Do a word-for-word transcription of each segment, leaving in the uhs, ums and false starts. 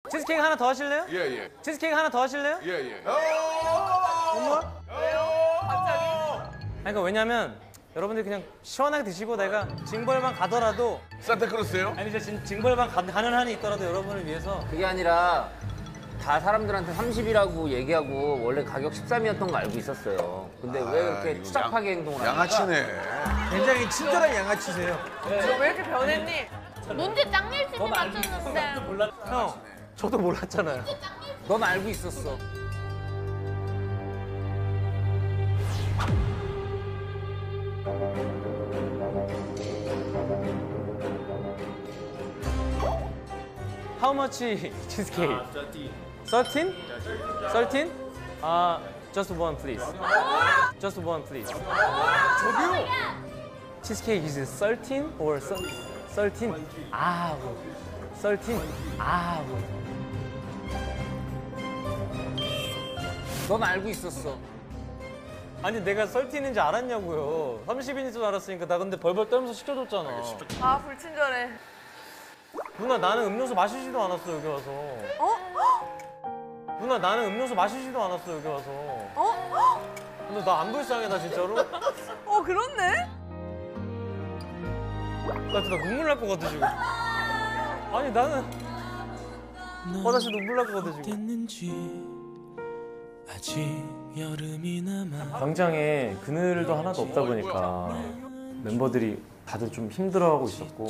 치즈케이크 하나 더 하실래요? 예, 예. 치즈케이크 하나 더 하실래요? 예, 예. 어머? 갑자기? 아니, 그러니까 왜냐면 여러분들 그냥 시원하게 드시고 내가 징벌만 가더라도 산타크로스예요? 아니 이제 징, 징벌만 가, 가는 한이 있더라도 여러분을 위해서 그게 아니라 다 사람들한테 삼십이라고 얘기하고 원래 가격 십삼이었던 거 알고 있었어요. 근데 왜 그렇게 이거 추잡하게 행동을 하니까? 양아치네. 굉장히 친절한 양아치세요. 너 왜 이렇게 변했니? 문제 짱일집에 맞췄는데. 형 저도 몰랐잖아요. 넌 알고 있었어. How much cheesecake? thirteen. thirteen? Uh, just one please. Just one please. 저기요. Cheesecake is thirteen or thirteen? 아, thirteen. 아, 넌 알고 있었어. 아니 내가 thirteen인지 알았냐고요. 삼십인 줄 알았으니까 나 근데 벌벌 떨면서 시켜줬잖아. 아 불친절해. 누나 나는 음료수 마시지도 않았어 여기 와서. 어? 누나 나는 음료수 마시지도 않았어 여기 와서. 어? 근데 나 안 불쌍해 나 진짜로? 어 그렇네? 나 진짜 눈물 날 것 같아 지금. 아니 나는 어 나 진짜 눈물 날 것 같아 지금. 아직 여름이 남아. 광장에 그늘도 하나도 없다 보니까 멤버들이 다들 좀 힘들어하고 있었고.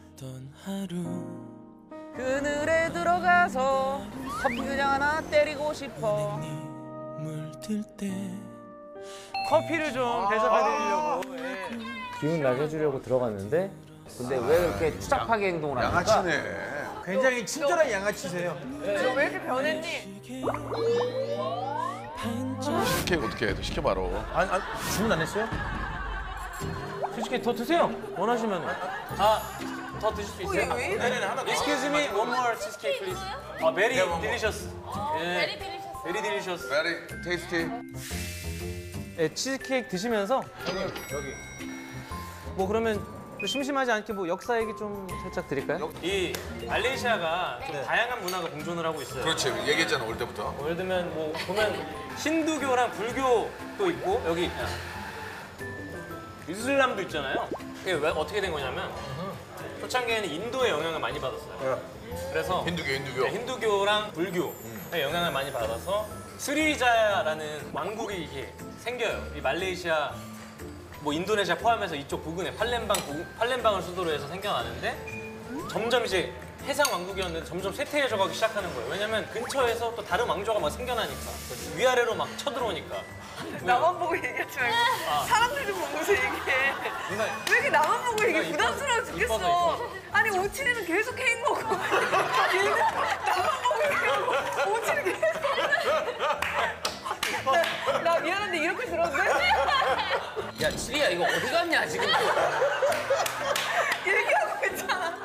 그늘에 들어가서 커피 그냥 하나 때리고 싶어. 물들 때 커피를 좀 대접해드리려고 예. 기운 나게 해주려고 들어갔는데 근데 왜 그렇게 추잡하게 행동을 하니까? 양아치네. 굉장히 친절한 양아치세요. 너 왜 이렇게 변했니? 치즈케이크 어떻게 해? 시켜봐라. 아니, 아니 주문 안 했어요? 솔직히 더 드세요 원하시면. 아더 드실 수 있어요? 왜 이래? 네네네 하나 더. Excuse me, one more cheesecake please. 아, very delicious. 베리 딜리셔스. very delicious. Very tasty. 예, 치즈케이크 드시면서 여기 여기 뭐 그러면 또 심심하지 않게 뭐 역사 얘기 좀 살짝 드릴까요? 이 말레이시아가 좀 다양한 문화가 공존을 하고 있어요. 그렇지. 얘기했잖아, 올 때부터. 뭐 예를 들면 뭐 보면 힌두교랑 불교도 있고 여기 이슬람도 있잖아요. 이게 왜 어떻게 된 거냐면 초창기에는 인도의 영향을 많이 받았어요. 그래서 힌두교, 힌두교. 네, 힌두교랑 불교의 영향을 많이 받아서 스리자야라는 왕국이 이게 생겨요. 이 말레이시아, 뭐 인도네시아 포함해서 이쪽 부근에 팔렘방, 팔렘방을 수도로 해서 생겨나는데 점점 이제 해상 왕국이었는데 점점 쇠퇴해져 가기 시작하는 거예요. 왜냐면 근처에서 또 다른 왕조가 막 생겨나니까 위아래로 막 쳐들어오니까. 나만 보고 얘기하지 말고 사람들도 보면서 얘기해. 누나, 왜 이렇게 나만 보고 얘기해? 이뻐- 부담스러워 이뻐서, 죽겠어. 이뻐서. 아니 오칠이는 계속 케이크 먹고 얘는 나만 보고 얘기하고 오칠이 계속 나, 나 미안한데 이렇게 들었는데? 야 칠이야 이거 어디 갔냐 지금? 얘기하고 있잖아.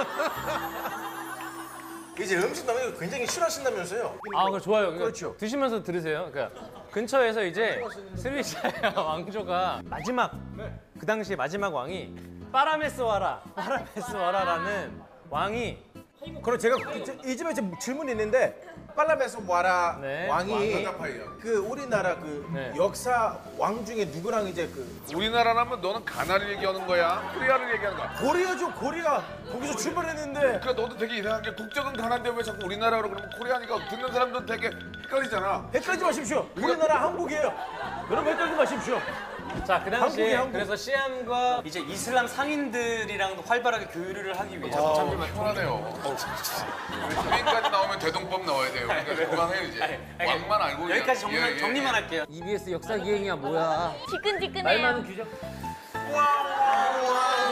이제 음식 나오는 거 굉장히 싫어하신다면서요? 아, 그거 좋아요. 그러니까 그렇죠. 드시면서 들으세요. 그러니까 근처에서 이제 스리자야 왕조가 마지막 그 당시에 마지막 왕이 파라메스와라, 파라메스와라라는 왕이 그럼 제가 이 집에 지금 질문이 있는데 빨라메서 와라 네. 왕이 왕가파이요. 그 우리나라 그 네. 역사 왕 중에 누구랑 이제 그 우리나라라면 너는 가나를 얘기하는 거야? 코리아를 얘기하는 거야? 고리아죠 고리아 거기서 출발했는데 그러니까 너도 되게 이상한 게 국적은 가나인데 왜 자꾸 우리나라로 그러면 코리아니까 듣는 사람들은 되게 헷갈리잖아. 헷갈리지 마십시오. 우리나라 한국이에요. 여러분 헷갈리지 마십시오. 자, 그 당시에 한국이 한국. 그래서 시암과 이제 이슬람 상인들이랑도 활발하게 교류를 하기 위해서 정말 편하네요. 스페인까지 나오면 대동법 나와야 돼요. 그러니까 그만해요 이제. 왕만 알고 그냥. 여기까지 정리, 예, 예, 정리만 예. 할게요. 이비에스 역사 기행이야 뭐야? 지끈지끈해요. 말만 규정. 와, 와, 와.